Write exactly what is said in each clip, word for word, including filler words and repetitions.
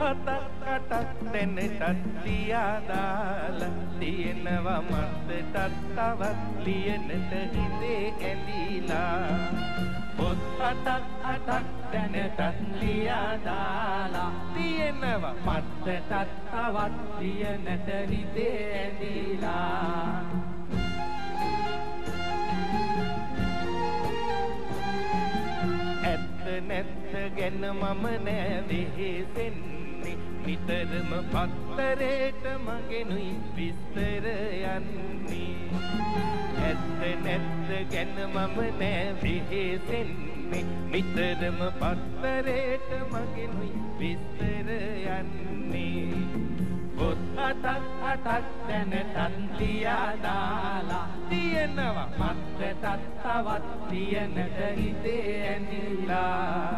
හතක් අටක් දැනටත් ලියා දාලා තියෙනවා මත්තටත් තවත් ලියනට හිතේ ඇඳිලා පොත් හතක් අටක් දැනටත් ලියා දාලා තියෙනවා මත්තටත් තවත් ලියනට හිතේ ඇඳිලා නැත්ත ගැන මම නෑ වෙහෙසෙන්නේ නිතරම පත්තරේට මගෙනුයි විස්තර යන්නේ ඇත්ත නැත්ත ගැන මම නෑ වෙහෙසෙන්නේ නිතරම පත්තරේට මගෙනුයි විස්තර යන්නේ පොත් අටක් අටක් දැනටත් ලියා දාලා තියෙනවා මත්තටත් තවත් ලියනට හිතේ ඇඳිලා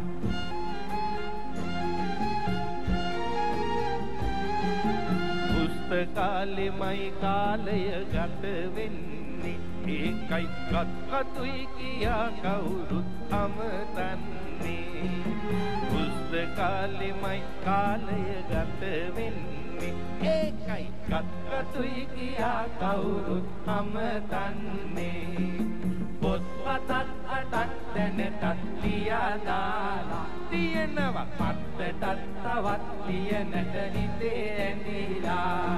පුස්තකාලෙමයි කාලය ගත වෙන්නේ ඒකයි කත් කතුයි කියා කවුරුත් අමතන්නේ පුස්තකාලෙමයි කාලය ගත වෙන්නේ ඒකයි කත්කතුයි කියා කවුරුත් අමතන්නේ පොත් හතක් අටක් දැනටත් ලියා දාලා තියෙනවා මත්තටත් තවත් ලියනට හිතේ ඇඳිලා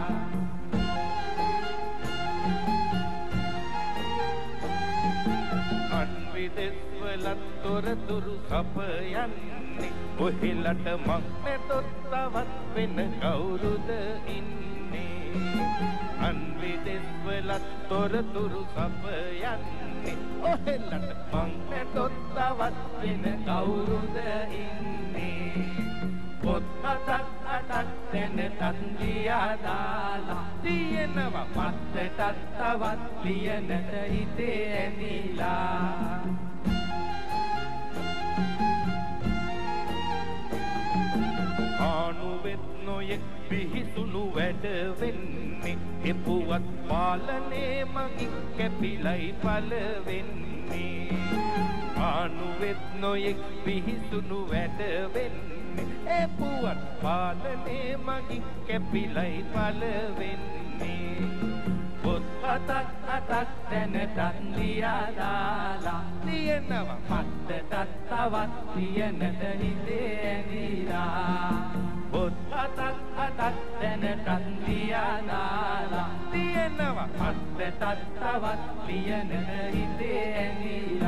අන්විදෙස්වලත් තොරතුරු සපයන්නේ ඔහෙලට මක් නැතොත් තවත් වෙන කවුරුද ඉන්නේ අන්විදෙස්වලත් තොරතුරු සපයන්නේ ඔහෙලට මක් නැතොත් තවත් වෙන කවුරුද ඉන්නේ පොත් හතක් අටක් දැනටත් ලියා දාලා තියෙනවා මත්තටත් තවත් ලියනට හිතේ ඇඳිලා ආනුවෙත් නොයෙක් පිහිසුණු වැඩ වෙන්නේ එපුවත් පාලනේ මගින් කැපිලයි පල වෙන්නේ ආනුවෙත් නොයෙක් පිහිසුණු වැඩ වෙන්නේ එපුවත් පාලනේ මගින් කැපිලයි පල වෙන්නේ පොත් හතක් අටක් දැනටත් ලියා දාලා තියෙනවා මත්තටත් තවත් ලියනට හිතේ ඇඳිලා පොත් හතක් අටක් දැනටත් ලියා දාලා තියෙනවා මත්තටත් තවත් ලියනට හිතේ ඇඳිලා